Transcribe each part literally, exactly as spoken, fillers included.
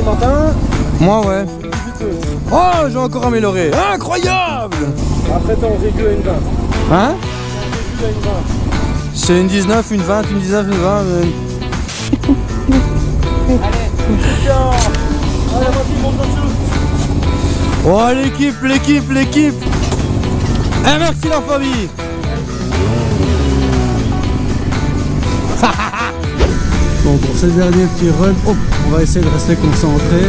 Martin? Moi, ouais. Oh, j'ai encore amélioré. Incroyable! Après, t'es en réduit à une vingt. Hein? T'es en réduit à une vingt. C'est une dix-neuf, une vingt, une dix-neuf, une vingt. Mais... Allez, vas-y, monte dessus. Oh, l'équipe, l'équipe, l'équipe! Eh, merci la famille! Bon, pour ce dernier petit run, hop, on va essayer de rester concentré.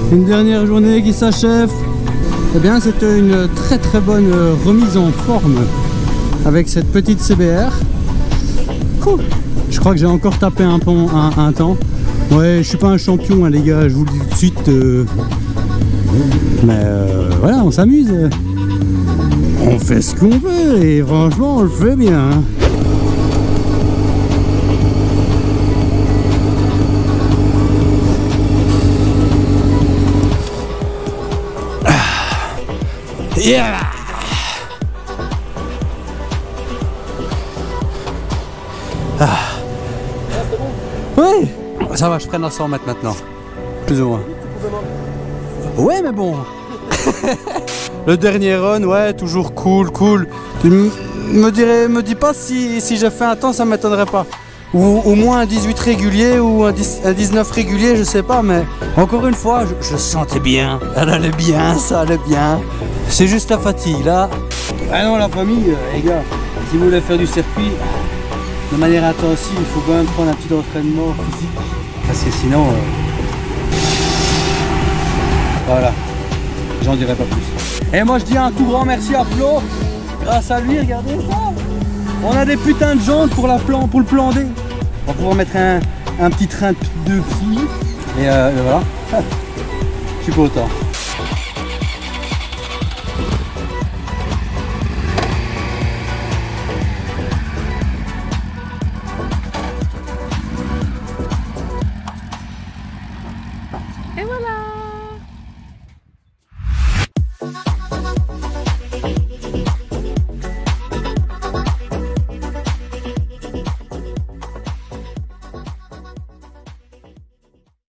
Une dernière journée qui s'achève. Eh bien, c'était une très très bonne remise en forme avec cette petite C B R. Ouh. Je crois que j'ai encore tapé un, pont, un, un temps. Ouais, je suis pas un champion, hein, les gars, je vous le dis tout de suite. Euh... Mais euh, voilà, on s'amuse. On fait ce qu'on veut et franchement, on le fait bien. Hein. Yeah! Ah. Ouais, ça va, je prenne à cent mètres maintenant. Plus ou moins. Ouais, mais bon. Le dernier run, ouais, toujours cool, cool. Tu me dirais, me dis pas si, si j'ai fait un temps, ça m'étonnerait pas. Ou au moins un dix-huit régulier ou un, dix, un dix-neuf régulier, je sais pas, mais encore une fois, je, je sentais bien. Elle allait bien, ça allait bien. C'est juste la fatigue, là. Ah non, la famille, euh, les gars, si vous voulez faire du circuit de manière intensive, il faut quand même prendre un petit entraînement physique. Parce que sinon... Euh... Voilà. J'en dirai pas plus. Et moi, je dis un tout grand merci à Flo. Grâce à lui, regardez ça. On a des putains de jantes pour, la plan, pour le plan D. On va pouvoir mettre un, un petit train de, de pied. Et, euh, et voilà. Je suis content.